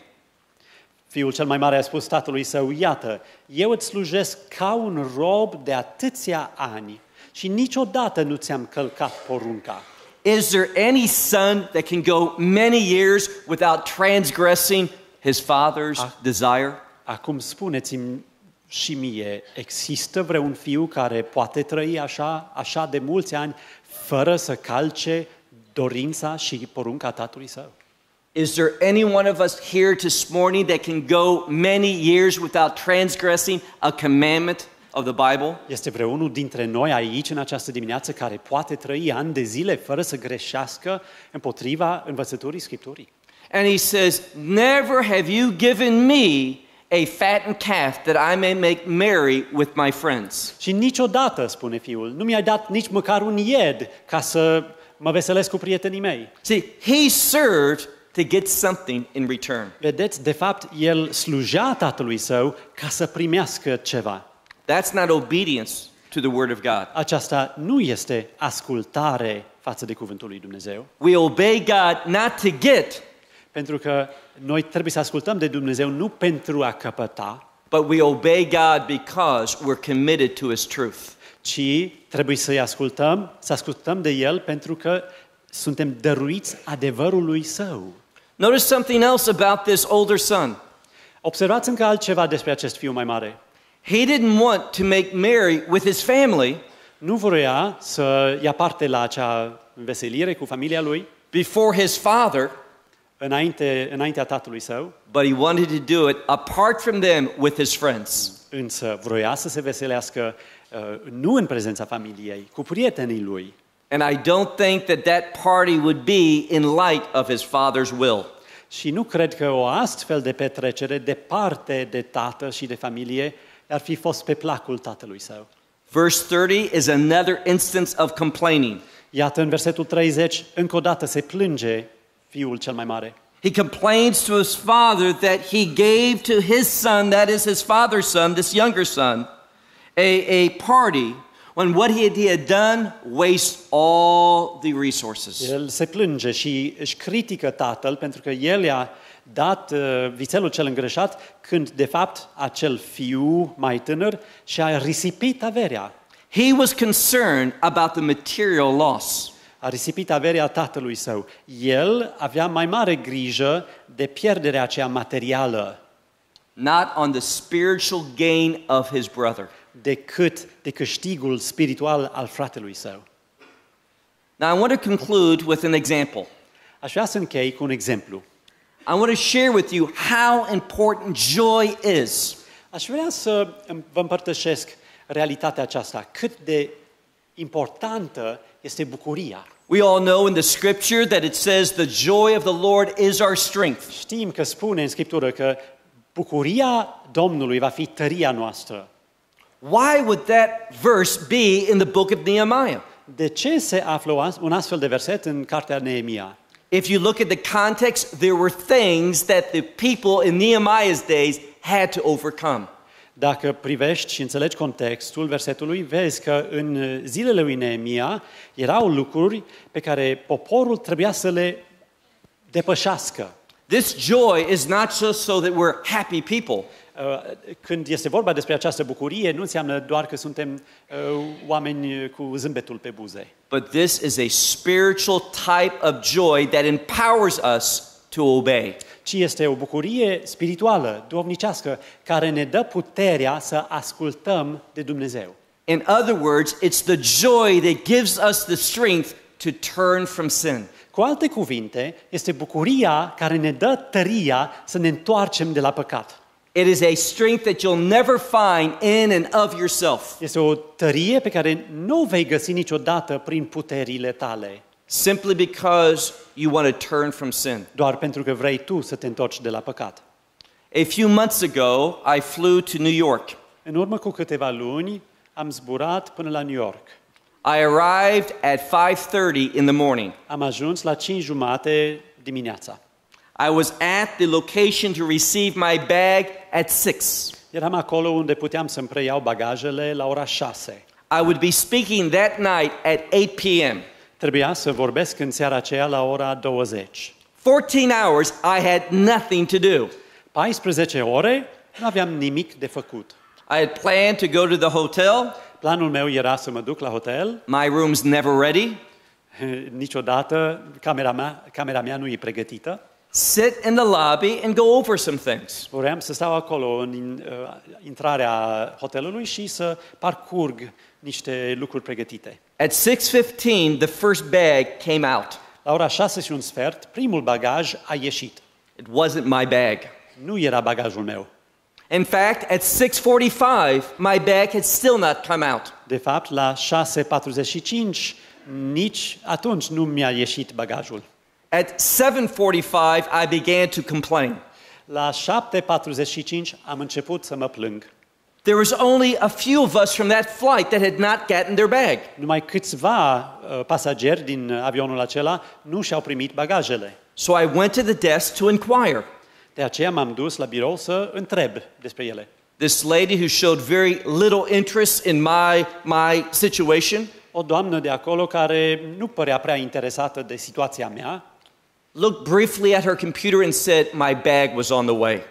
Fiul cel mai mare a spus tatălui său, iată, eu îți slujesc ca un rob de atâția ani și niciodată nu ți-am călcat porunca. Is there any son that can go many years without transgressing his father's desire? Acum spuneți-mi și mie, există vreun fiu care poate trăi așa de mulți ani fără să calce dorința și porunca tatălui său? Is there any one of us here this morning that can go many years without transgressing a commandment of the Bible? Este vreunul dintre noi aici în această dimineață care poate trăi ani de zile fără să greșească împotriva învățăturii Scripturii? And he says, "Never have you given me a fattened calf that I may make merry with my friends." Și niciodată, spune fiul, nu mi-ai dat nici măcar un ied ca să mă veselesc cu prietenii mei. See, he served to get something in return. Vedeți, de fapt, el slujea tatălui său ca să primească ceva. That's not obedience to the word of God. Aceasta nu este ascultare față de cuvântul lui Dumnezeu, We obey God not to get, pentru că noi trebuie să ascultăm de Dumnezeu nu pentru a căpăta, but we obey God because we're committed to his truth. ci trebuie să ascultăm de El pentru că suntem dăruiți adevărului Său. Notice something else about this older son. Observați încă altceva despre acest fiu mai mare. He didn't want to make merry with his family Nu vroia să ia parte la acea înveselire cu familia lui before his father, înaintea tatălui său, but he wanted to do it apart from them with his friends. însă vroia să se veselească nu în prezența familiei, cu prietenii lui. And I don't think that party would be in light of his father's will. Și nu cred că o astfel de petrecere departe de tată și de familie ar fi fost pe placul tatălui său. Verse 30 is another instance of complaining. Iată, în versetul 30, încă o dată se plânge fiul cel mai mare. He complains to his father that he gave to his son, that is his father's son, this younger son, a party when what he had done wastes all the resources. El se plânge și își critică tatăl pentru că el i-a dat vițelul cel îngrășat când, de fapt, acel fiu mai tânăr și-a risipit averea. He was concerned about the material loss. A risipit averea tatălui său. El avea mai mare grijă de pierderea aceea materială Not on the spiritual gain of his brother. decât de câștigul spiritual al fratelui său. Now I want to conclude with an example. Aș vrea să închei cu un exemplu. I want to share with you how important joy is. Aș vrea să vă împărtășesc realitatea aceasta, cât de importantă este bucuria. We all know in the scripture that it says the joy of the Lord is our strength. Știm că spune în Scriptură că bucuria Domnului va fi tăria noastră. Why would that verse be in the book of Nehemiah? De ce se află un astfel de verset în cartea Neemia? If you look at the context, there were things that the people in Nehemiah's days had to overcome. Dacă privești și înțelegi contextul versetului, vezi că în zilele lui Neemia erau lucruri pe care poporul trebuia să le depășească. This joy is not just so that we're happy people. când este vorba despre această bucurie, nu înseamnă doar că suntem oameni cu zâmbetul pe buze. But this is a spiritual type of joy that empowers us to obey. Ci este o bucurie spirituală, duhovnicească, care ne dă puterea să ascultăm de Dumnezeu. In other words, it's the joy that gives us the strength to turn from sin. Cu alte cuvinte, este bucuria care ne dă tăria să ne întoarcem de la păcat. It is a strength that you'll never find in and of yourself. Este o tărie pe care nu o vei găsi niciodată prin puterile tale, Simply because you want to turn from sin. doar pentru că vrei tu să te întorci de la păcat. A few months ago, I flew to New York. În urmă cu câteva luni, am zburat până la New York. I arrived at 5:30 in the morning. Am ajuns la 5:30 dimineața. I was at the location to receive my bag at 6. Eram acolo unde puteam să-mi preiau bagajele la ora 6. I would be speaking that night at 8 p.m. Trebuia să vorbesc în seara aceea la ora 20. 14 hours, I had nothing to do. 14 ore, nu aveam nimic de făcut. I had planned to go to the hotel. Planul meu era să mă duc la hotel. My room's never ready. Niciodată camera mea nu e pregătită. Sit in the lobby and go over some things. Vreau să stau acolo în intrarea hotelului și să parcurg niște lucruri pregătite. At 6:15, the first bag came out. La ora 6:15, primul bagaj a ieșit. It wasn't my bag. Nu era bagajul meu. In fact, at 6:45, my bag had still not come out. De fapt, la 6:45, nici atunci nu mi-a ieșit bagajul. At 7:45, I began to complain. La 7:45 am început să mă plâng. There was only a few of us from that flight that had not gotten their bag. Numai câțiva pasageri din avionul acela nu și-au primit bagajele. So I went to the desk to inquire. De aceea m-am dus la birou să întreb despre ele. This lady who showed very little interest in my situation O doamnă de acolo care nu părea prea interesată de situația mea, looked briefly at her computer and said, "My bag was on the way."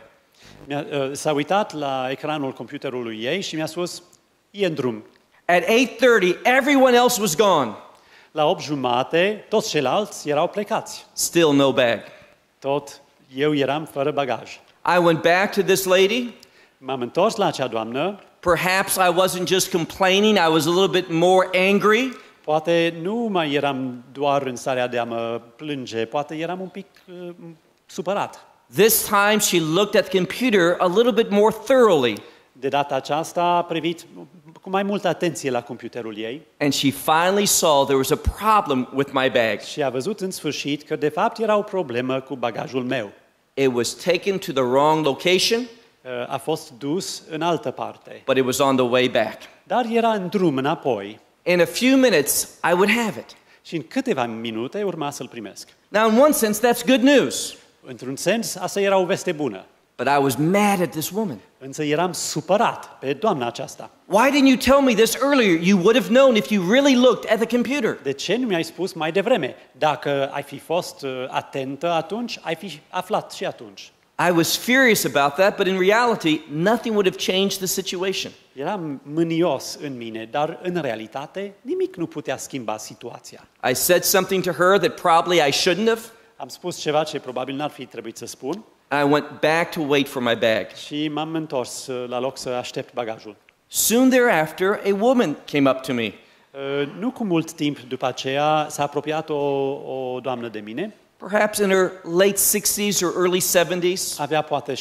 s-a uitat la ecranul computerului ei și mi-a spus, e în drum. At 8:30, everyone else was gone. La 8:30, toți ceilalți erau plecați. Still no bag. Tot eu eram fără bagaj. I went back to this lady. M-am întors la acea doamnă. Perhaps I wasn't just complaining, I was a little bit more angry. Poate nu mai eram doar în starea de a mă plânge, poate eram un pic supărat. This time she looked at the computer a little bit more thoroughly. De data aceasta a privit cu mai multă atenție la computerul ei. And she finally saw there was a problem with my bag. Și a văzut în sfârșit că de fapt era o problemă cu bagajul meu. It was taken to the wrong location, A fost dus în altă parte, but it was on the way back. dar era în drum înapoi In a few minutes, I would have it. și în câteva minute urma să-l primesc. Now, in one sense, that's good news. Într-un sens, asta era o veste bună. But I was mad at this woman. Însă eram supărat pe doamna aceasta. Why didn't you tell me this earlier? You would have known if you really looked at the computer. De ce nu mi-ai spus mai devreme? Dacă ai fi fost atentă atunci, ai fi aflat și atunci. I was furious about that, but in reality, nothing would have changed the situation. Eram mânios în mine, dar în realitate nimic nu putea schimba situația. I said something to her that probably I shouldn't have. Am spus ceva ce probabil n-ar fi trebuit să spun I went back to wait for my bag. și m-am întors la loc să aștept bagajul. Soon thereafter, a woman came up to me. Nu cu mult timp după aceea s-a apropiat o doamnă de mine. Perhaps in her late 60s or early 70s. Avea poate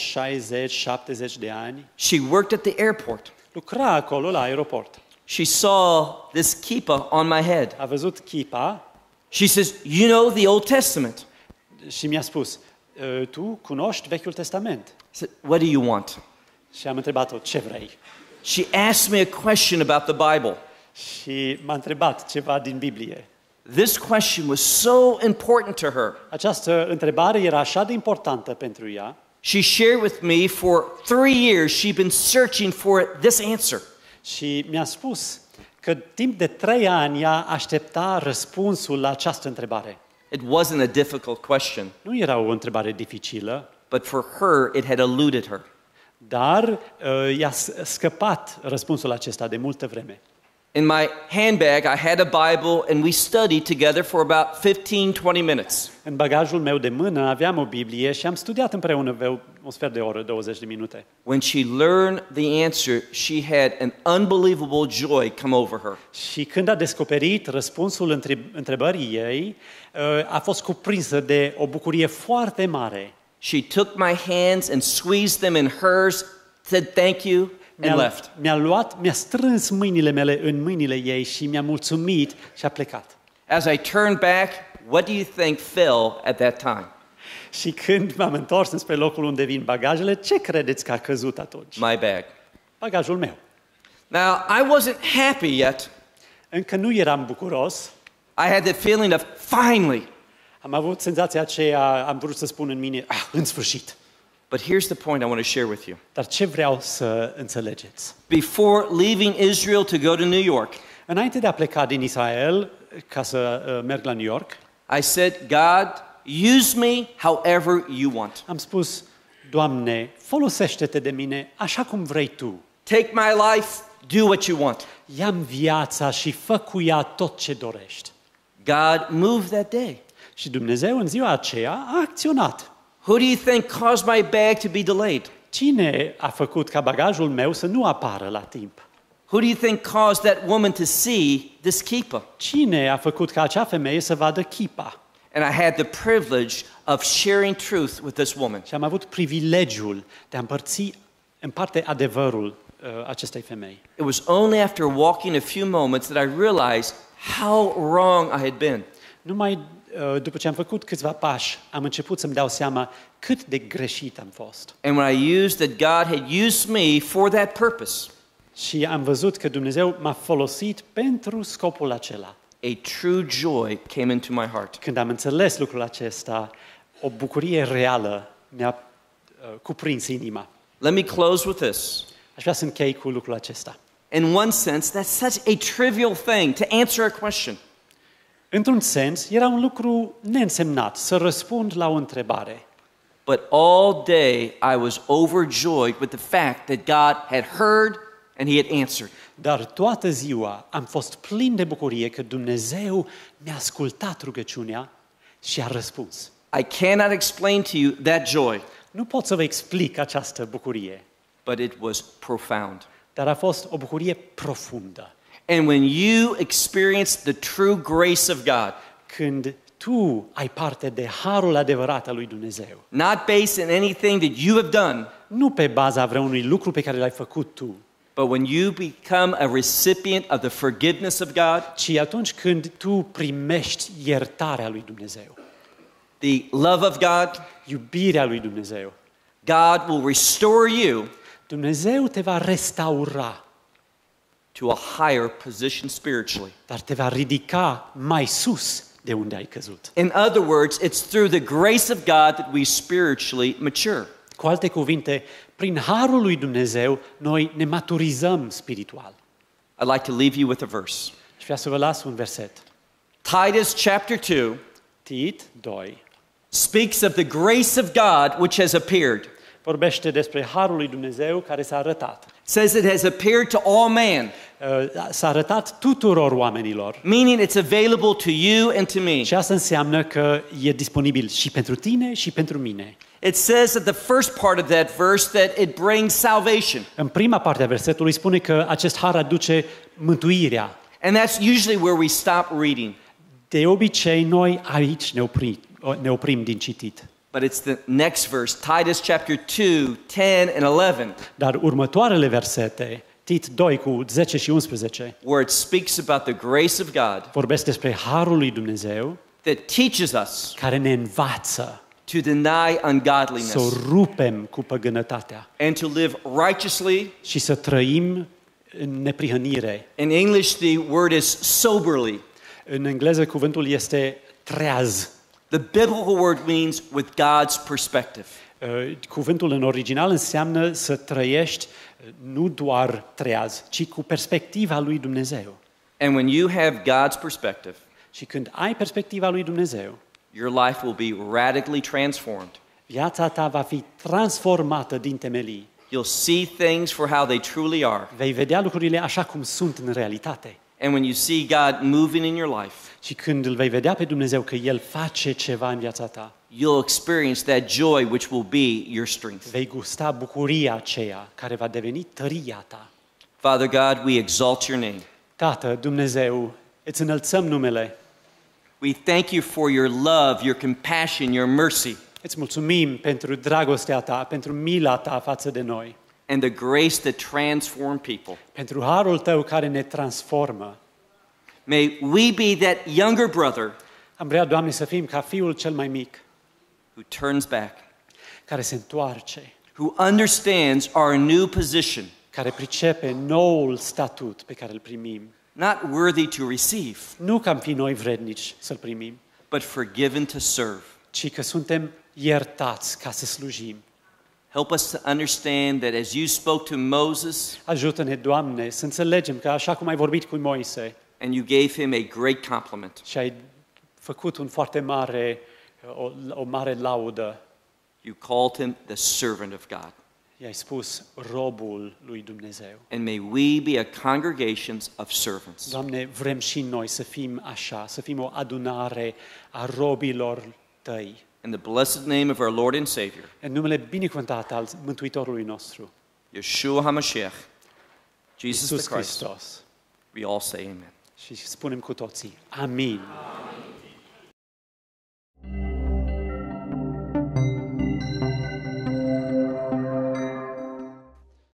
60-70 de ani. She worked at the airport. Lucra acolo la aeroport. She saw this kippah on my head. A văzut chipa She says, "You know the Old Testament." și mi-a spus, tu cunoști Vechiul Testament? I said, "What do you want?" Și am întrebat-o, ce vrei? She asked me a question about the Bible. Și m-a întrebat ceva din Biblie. This question was so important to her. Această întrebare era așa de importantă pentru ea. She shared with me for 3 years she'd been searching for this answer. Și mi-a spus că timp de 3 ani ea aștepta răspunsul la această întrebare. It wasn't a difficult question, Nu era o întrebare dificilă, but for her it had eluded her. Dar i-a scăpat răspunsul acesta de multă vreme. In my handbag, I had a Bible, and we studied together for about 15-20 minutes. În bagajul meu de mână aveam o Biblie și am studiat împreună un sfert de oră, 20 de minute. When she learned the answer, she had an unbelievable joy come over her. Și când a descoperit răspunsul întrebării ei, a fost cuprinsă de o bucurie foarte mare. She took my hands and squeezed them in hers, said thank you, and left. Mi-a strâns mâinile mele în mâinile ei și mi-a mulțumit și a plecat. As I turned back, what do you think fell at that time? Și când m-am întors înspre locul unde vin bagajele, ce credeți că a căzut atunci? My bag. Bagajul meu. Now, I wasn't happy yet. Încă nu eram bucuros. I had that feeling of finally. Am avut senzația aceea, am vrut să spun în mine, în sfârșit. But here's the point I want to share with you. Dar ce vreau să înțelegeți? Before leaving Israel to go to New York, Înainte de a pleca din Israel ca să merg la New York, I said, God, use me however you want. am spus, Doamne, folosește-te de mine așa cum vrei Tu. Take my life, do what you want. Ia-mi viața și fă cu ea tot ce dorești. God moved that day. Și Dumnezeu în ziua aceea a acționat. Who do you think caused my bag to be delayed? Cine a făcut ca bagajul meu să nu apară la timp? Who do you think caused that woman to see this keeper? Cine a făcut ca acea femeie să vadă chipa? And I had the privilege of sharing truth with this woman. Și am avut privilegiul de a împarte adevărul acestei femei. It was only after walking a few moments that I realized how wrong I had been. Numai după ce am făcut câțiva pași, am început să-mi dau seama cât de greșit am fost. And when I used that God had used me for that purpose, Și am văzut că Dumnezeu m-a folosit pentru scopul acela. a true joy came into my heart. Când am înțeles lucrul acesta, o bucurie reală mi-a cuprins inima. Let me close with this. Aș vrea să închei cu lucrul acesta. In one sense, that's such a trivial thing to answer a question. Într-un sens, era un lucru neînsemnat să răspund la o întrebare. But all day I was overjoyed with the fact that God had heard and He had answered. Dar toată ziua am fost plin de bucurie că Dumnezeu mi-a ascultat rugăciunea și a răspuns. I cannot explain to you that joy, Nu pot să vă explic această bucurie, but it was profound. dar a fost o bucurie profundă. And when you experience the true grace of God, Când tu ai parte de harul adevărat al lui Dumnezeu, not based on anything that you have done, nu pe baza vreunui lucru pe care l-ai făcut tu, but when you become a recipient of the forgiveness of God, ci atunci când tu primești iertarea lui Dumnezeu, the love of God, iubirea lui Dumnezeu, God will restore you Dumnezeu te va restaura, to a higher position spiritually. dar te va ridica mai sus de unde ai căzut. In other words, it's through the grace of God that we spiritually mature. Cu alte cuvinte, prin harul lui Dumnezeu, noi ne maturizăm spiritual. I'd like to leave you with a verse. Și vreau să vă las un verset. Titus chapter 2 Tit 2 speaks of the grace of God which has appeared. vorbește despre harul lui Dumnezeu care s-a arătat. Says it has appeared to all man, S-a arătat tuturor oamenilor. meaning it's available to you and to me. Și asta înseamnă că e disponibil și pentru tine și pentru mine. It says at the first part of that verse that it brings salvation. În prima parte a versetului spune că acest har aduce mântuirea. And that's usually where we stop reading. De obicei, noi aici ne oprim din citit. But it's the next verse, Titus chapter 2, 10 and 11, Dar următoarele versete, Tit 2 cu 10 și 11, where it speaks about the grace of God vorbesc despre harul lui Dumnezeu that teaches us care ne învață to deny ungodliness să o rupem cu păgânătatea and to live righteously. și să trăim în neprihănire. In English, the word is soberly. În engleză cuvântul este treaz. The biblical word means with God's perspective. Cuvântul în original înseamnă să trăiești nu doar treaz, ci cu perspectiva lui Dumnezeu. And when you have God's perspective, Și când ai perspectiva lui Dumnezeu, your life will be radically transformed. viața ta va fi transformată din temelii. You'll see things for how they truly are. Vei vedea lucrurile așa cum sunt în realitate. And when you see God moving in your life, Și când îl vei vedea pe Dumnezeu că El face ceva în viața ta, you'll experience that joy which will be your strength. vei gusta bucuria aceea care va deveni tăria ta. Father God, we exalt your name. Tată, Dumnezeu, îți înălțăm numele. We thank you for your love, your compassion, your mercy, Îți mulțumim pentru dragostea ta, pentru mila ta față de noi, and the grace that transform people. pentru harul tău care ne transformă. May we be that younger brother Am vrea, Doamne, să fim ca fiul cel mai mic, who turns back, care se întoarce, who understands our new position, care pricepe noul statut pe care îl primim. not worthy to receive, Nu că am fi noi vrednici să-l primim, but forgiven to serve. ci că suntem iertați ca să slujim. Help us to understand that as you spoke to Moses Ajută-ne, Doamne, să înțelegem că așa cum ai vorbit cu Moise and you gave him a great compliment, și ai făcut un foarte mare, o mare laudă, you called him the servant of God. i-ai spus robul lui Dumnezeu. And may we be a congregation of servants. Doamne, vrem și noi să fim așa, să fim o adunare a robilor Tăi. In the blessed name of our Lord and Savior, În numele binecuvântat al Mântuitorului nostru, Yeshua HaMashiach, Jesus Iisus the Christ, Hristos. we all say amen. Și spunem cu toții, amin.